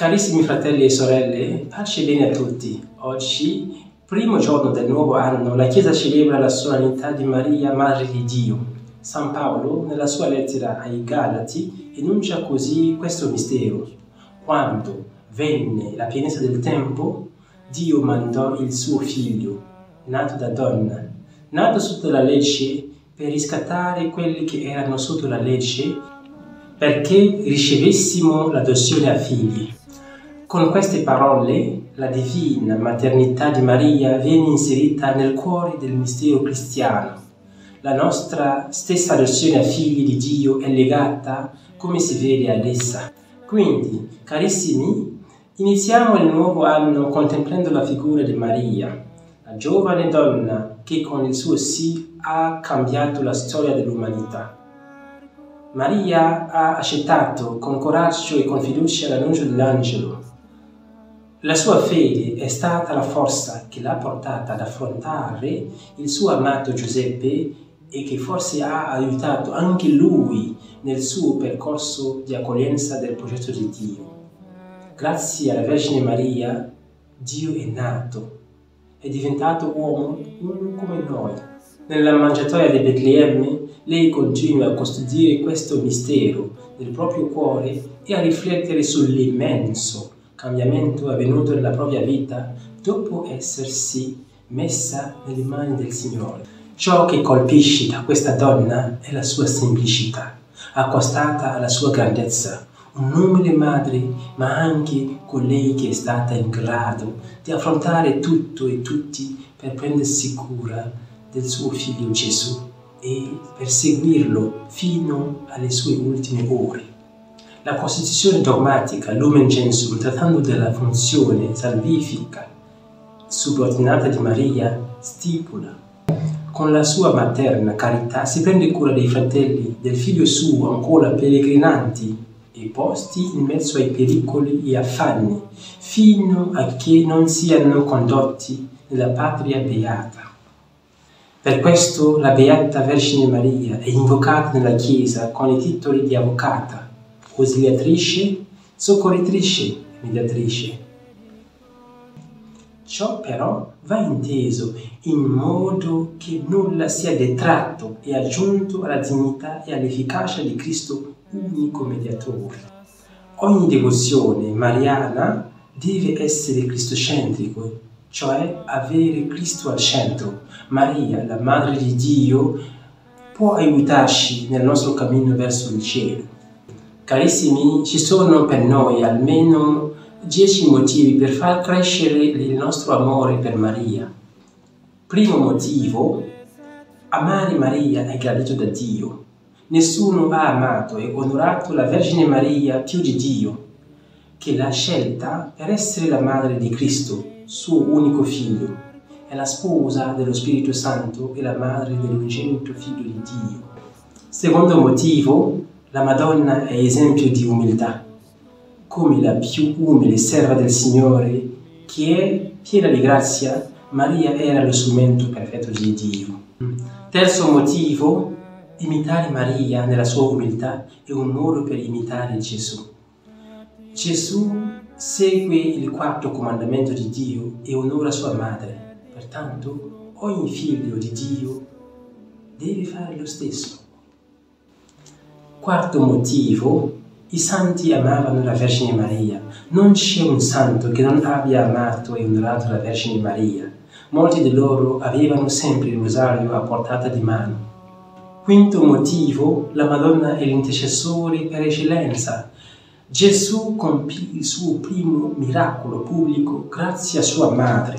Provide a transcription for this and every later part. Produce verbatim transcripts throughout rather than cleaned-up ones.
Carissimi fratelli e sorelle, pace e bene a tutti. Oggi, primo giorno del nuovo anno, la Chiesa celebra la solennità di Maria, Madre di Dio. San Paolo, nella sua lettera ai Galati, enuncia così questo mistero. Quando venne la pienezza del tempo, Dio mandò il suo figlio, nato da donna, nato sotto la legge, per riscattare quelli che erano sotto la legge, perché ricevessimo l'adozione a figli. Con queste parole, la divina maternità di Maria viene inserita nel cuore del mistero cristiano. La nostra stessa adozione a figli di Dio è legata, come si vede, ad essa. Quindi, carissimi, iniziamo il nuovo anno contemplando la figura di Maria, la giovane donna che con il suo sì ha cambiato la storia dell'umanità. Maria ha accettato con coraggio e con fiducia l'annuncio dell'angelo. La sua fede è stata la forza che l'ha portata ad affrontare il suo amato Giuseppe e che forse ha aiutato anche lui nel suo percorso di accoglienza del progetto di Dio. Grazie alla Vergine Maria, Dio è nato, è diventato uomo, uno come noi. Nella mangiatoia di Betlemme, lei continua a custodire questo mistero nel proprio cuore e a riflettere sull'immenso cambiamento avvenuto nella propria vita dopo essersi messa nelle mani del Signore. Ciò che colpisce da questa donna è la sua semplicità, accostata alla sua grandezza, un'umile madre, ma anche colei che è stata in grado di affrontare tutto e tutti per prendersi cura del suo figlio Gesù e per seguirlo fino alle sue ultime ore. La Costituzione dogmatica Lumen Gentium, trattando della funzione salvifica subordinata di Maria, stipula: con la sua materna carità si prende cura dei fratelli del figlio suo ancora peregrinanti e posti in mezzo ai pericoli e affanni, fino a che non siano condotti nella patria beata. Per questo la Beata Vergine Maria è invocata nella Chiesa con i titoli di avvocata, ausiliatrice, soccorritrice e mediatrice. Ciò però va inteso in modo che nulla sia detratto e aggiunto alla dignità e all'efficacia di Cristo, unico mediatore. Ogni devozione mariana deve essere cristocentrico, cioè avere Cristo al centro. Maria, la Madre di Dio, può aiutarci nel nostro cammino verso il cielo. Carissimi, ci sono per noi almeno dieci motivi per far crescere il nostro amore per Maria. Primo motivo: amare Maria è gradito da Dio. Nessuno ha amato e onorato la Vergine Maria più di Dio, che l'ha scelta per essere la madre di Cristo, suo unico figlio. È la sposa dello Spirito Santo e la madre dell'unigenito figlio di Dio. Secondo motivo: la Madonna è esempio di umiltà. Come la più umile serva del Signore, che è piena di grazia, Maria era lo strumento perfetto di Dio. Terzo motivo: imitare Maria nella sua umiltà è un modo per imitare Gesù. Gesù segue il quarto comandamento di Dio e onora sua madre. Pertanto, ogni figlio di Dio deve fare lo stesso. Quarto motivo: i santi amavano la Vergine Maria. Non c'è un santo che non abbia amato e onorato la Vergine Maria. Molti di loro avevano sempre il rosario a portata di mano. Quinto motivo: la Madonna è l'intercessore per eccellenza. Gesù compì il suo primo miracolo pubblico grazie a sua madre.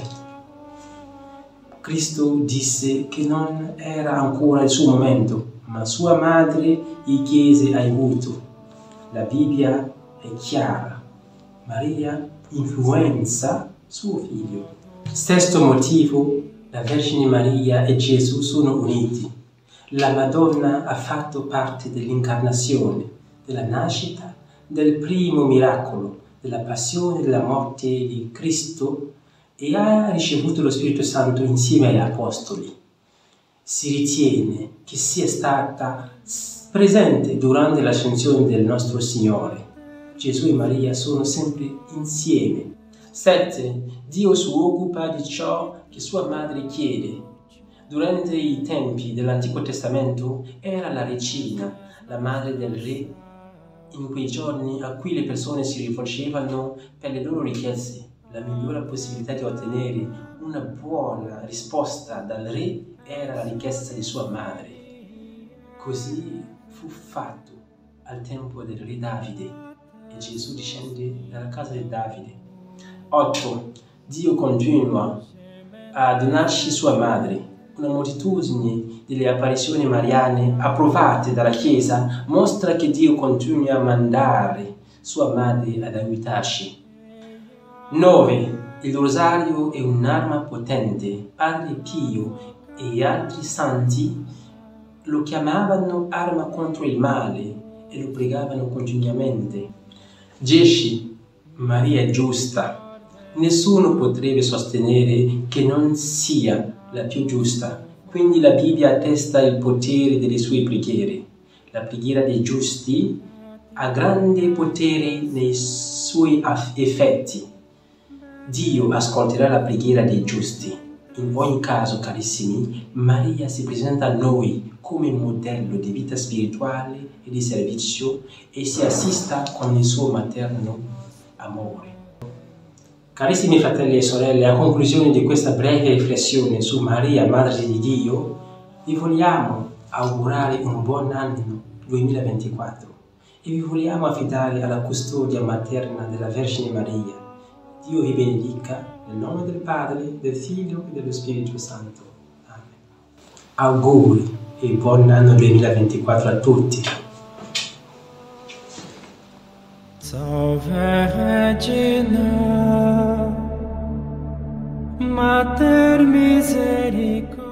Cristo disse che non era ancora il suo momento, ma sua madre gli chiese aiuto. La Bibbia è chiara. Maria influenza suo figlio. Sesto motivo: la Vergine Maria e Gesù sono uniti. La Madonna ha fatto parte dell'incarnazione, della nascita, del primo miracolo, della passione e della morte di Cristo e ha ricevuto lo Spirito Santo insieme agli Apostoli. Si ritiene che sia stata presente durante l'ascensione del nostro Signore. Gesù e Maria sono sempre insieme. sette. Dio si occupa di ciò che sua madre chiede. Durante i tempi dell'Antico Testamento era la regina, la madre del re, in quei giorni a cui le persone si rivolgevano per le loro richieste. La migliore possibilità di ottenere una buona risposta dal re era la richiesta di sua madre. Così fu fatto al tempo del re Davide e Gesù discende dalla casa di Davide. otto. Dio continua a donarci sua madre. Una moltitudine delle apparizioni mariane approvate dalla Chiesa mostra che Dio continua a mandare sua madre ad aiutarci. nove. Il rosario è un'arma potente. Padre Pio e altri santi lo chiamavano arma contro il male e lo pregavano continuamente. dieci. Maria è giusta. Nessuno potrebbe sostenere che non sia la più giusta, quindi la Bibbia attesta il potere delle sue preghiere. La preghiera dei giusti ha grande potere nei suoi effetti. Dio ascolterà la preghiera dei giusti. In ogni caso, carissimi, Maria si presenta a noi come modello di vita spirituale e di servizio e si assista con il suo materno amore. Carissimi fratelli e sorelle, a conclusione di questa breve riflessione su Maria, Madre di Dio, vi vogliamo augurare un buon anno duemilaventiquattro e vi vogliamo affidare alla custodia materna della Vergine Maria. Dio vi benedica nel nome del Padre, del Figlio e dello Spirito Santo. Amen. Auguri e buon anno duemilaventiquattro a tutti. Ciao Vergine, Mater Misericordia.